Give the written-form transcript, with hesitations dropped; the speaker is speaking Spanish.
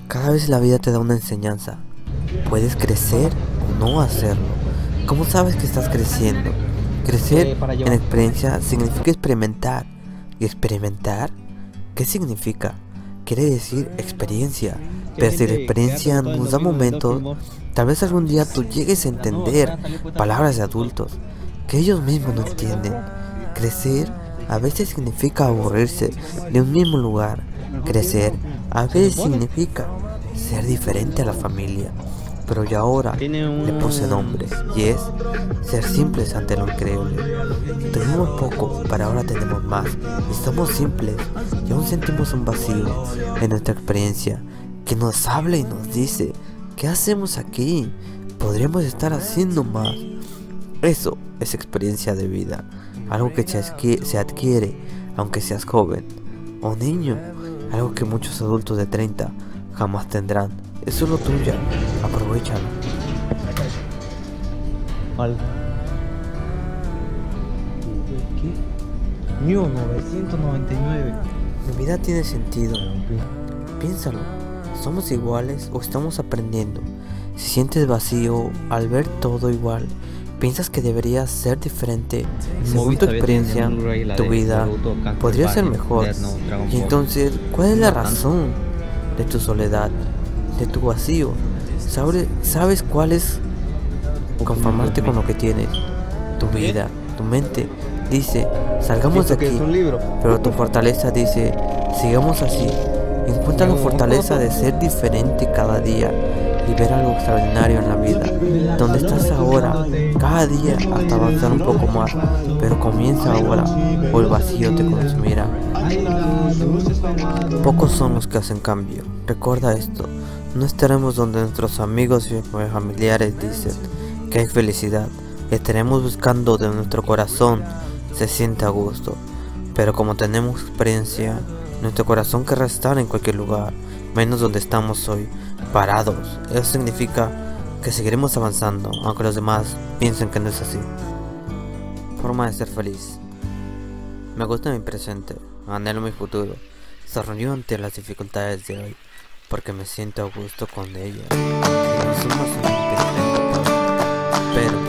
Cada vez la vida te da una enseñanza. Puedes crecer o no hacerlo. ¿Cómo sabes que estás creciendo? Crecer en experiencia significa experimentar. ¿Y experimentar? ¿Qué significa? Quiere decir experiencia. Pero si la experiencia nos da momentos, tal vez algún día tú llegues a entender palabras de adultos que ellos mismos no entienden. Crecer a veces significa aburrirse de un mismo lugar. Crecer a veces significa ser diferente a la familia. Pero ya ahora le puse nombre y es ser simples ante lo increíble. Tuvimos poco, pero ahora tenemos más. Estamos simples y aún sentimos un vacío en nuestra experiencia que nos habla y nos dice: ¿qué hacemos aquí? Podríamos estar haciendo más. Eso es experiencia de vida, algo que se adquiere aunque seas joven o niño, algo que muchos adultos de 30 jamás tendrán. Es solo tuya, aprovechalo. ¿Qué? 1999. Mi vida tiene sentido. Piénsalo. ¿Somos iguales o estamos aprendiendo? Si sientes vacío al ver todo igual, piensas que deberías ser diferente. Según tu experiencia, tu vida podría ser mejor. Y entonces, ¿cuál es la razón de tu soledad, de tu vacío? ¿Sabes cuál es? Conformarte con lo que tienes. Tu vida, tu mente dice: salgamos de aquí. Pero tu fortaleza dice: sigamos así. Encuentra la fortaleza de ser diferente cada día y ver algo extraordinario en la vida. Donde estás ahora, cada día hasta avanzar un poco más, pero comienza ahora o el vacío te consumirá. Pocos son los que hacen cambio. Recuerda esto: no estaremos donde nuestros amigos y familiares dicen que hay felicidad. Estaremos buscando de nuestro corazón se siente a gusto. Pero como tenemos experiencia, nuestro corazón querrá estar en cualquier lugar, menos donde estamos hoy, parados. Eso significa que seguiremos avanzando, aunque los demás piensen que no es así. Forma de ser feliz. Me gusta mi presente, anhelo mi futuro. Sonrío ante las dificultades de hoy, porque me siento a gusto con ellas. Y no somos un impedimento, pero